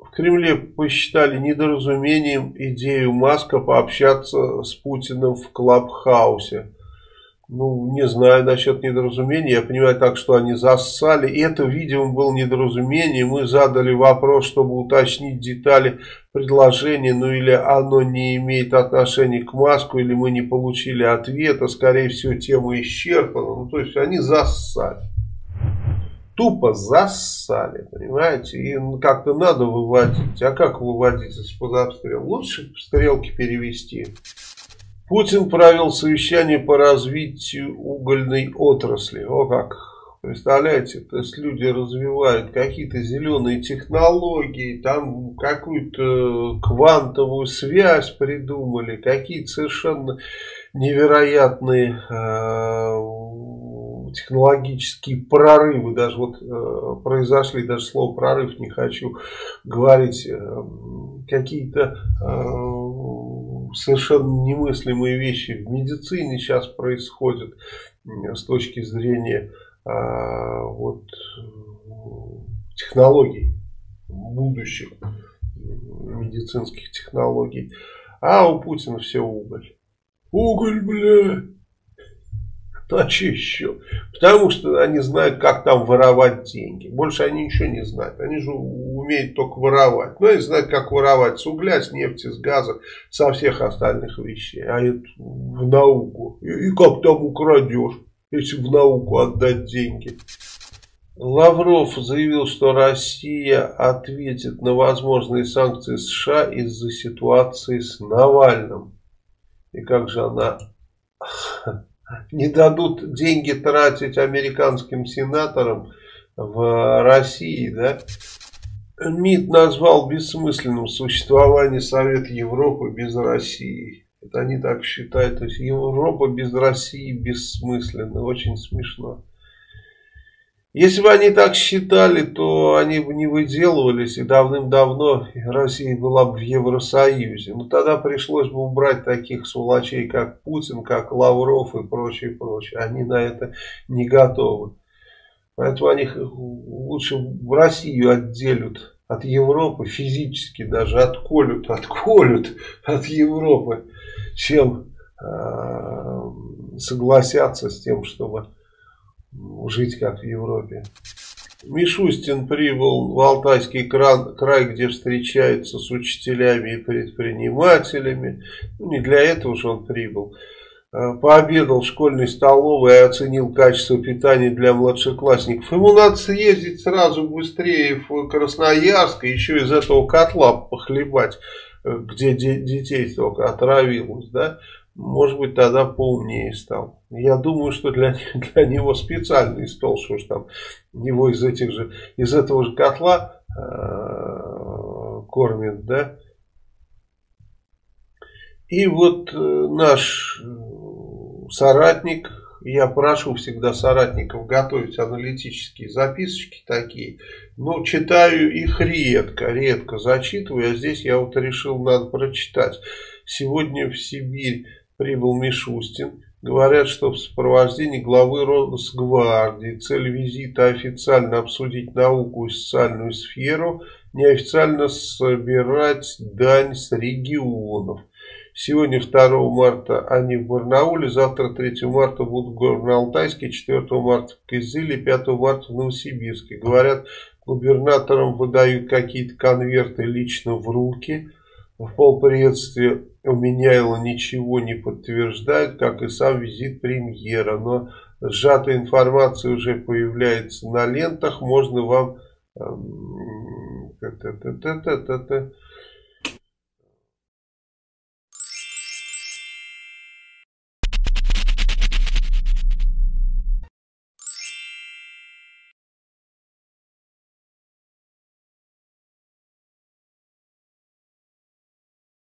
В Кремле посчитали недоразумением идею Маска пообщаться с Путиным в Клабхаусе. Ну, не знаю насчет недоразумения. Я понимаю так, что они зассали. И это, видимо, было недоразумение. Мы задали вопрос, чтобы уточнить детали предложения. Ну, или оно не имеет отношения к Маску, или мы не получили ответа. Скорее всего, тема исчерпана. Ну, то есть, они зассали. Тупо зассали, понимаете? И как-то надо выводить. А как выводить из-под обстрела? Лучше стрелки перевести. Путин провел совещание по развитию угольной отрасли. О как, представляете, то есть люди развивают какие-то зеленые технологии, там какую-то квантовую связь придумали, какие-то совершенно невероятные технологические прорывы, даже вот произошли, даже слово прорыв не хочу говорить, какие-то совершенно немыслимые вещи в медицине сейчас происходят с точки зрения вот, технологий, будущих медицинских технологий. А у Путина все уголь. Уголь, бля! А что еще? Потому что они знают, как там воровать деньги. Больше они ничего не знают. Они же умеют только воровать. Но они знают, как воровать с угля, с нефти, с газа, со всех остальных вещей. А это в науку. И как там украдешь, если в науку отдать деньги? Лавров заявил, что Россия ответит на возможные санкции США из-за ситуации с Навальным. И как же она... Не дадут деньги тратить американским сенаторам в России, да? МИД назвал бессмысленным существование Совета Европы без России. Это они так считают. То есть Европа без России бессмысленна. Очень смешно. Если бы они так считали, то они бы не выделывались, и давным-давно Россия была бы в Евросоюзе. Но тогда пришлось бы убрать таких сволочей, как Путин, как Лавров и прочее, прочее. Они на это не готовы. Поэтому они лучше в Россию отделят от Европы, физически даже отколют от Европы, чем согласятся с тем, чтобы жить как в Европе. Мишустин прибыл в Алтайский край, где встречается с учителями и предпринимателями. Ну, не для этого же он прибыл. Пообедал в школьной столовой и оценил качество питания для младшеклассников. Ему надо съездить сразу быстрее в Красноярск и еще из этого котла похлебать, где детей только отравилось, да? Может быть, тогда поумнее стал. Я думаю, что для него специальный стол, что ж там его из этого же котла кормят, да. И вот наш соратник, я прошу всегда соратников готовить аналитические записочки такие, но читаю их редко зачитываю, а здесь я вот решил, надо прочитать. Сегодня в Сибирь прибыл Мишустин. Говорят, что в сопровождении главы Росгвардии. Цель визита официально обсудить науку и социальную сферу, неофициально собирать дань с регионов. Сегодня 2 марта они в Барнауле, завтра 3 марта будут в Горно-Алтайске, 4 марта в Кызыле, 5 марта в Новосибирске. Говорят, губернаторам выдают какие-то конверты лично в руки. В полпредстве у Меняйла ничего не подтверждает, как и сам визит премьера. Но сжатая информация уже появляется на лентах. Можно вам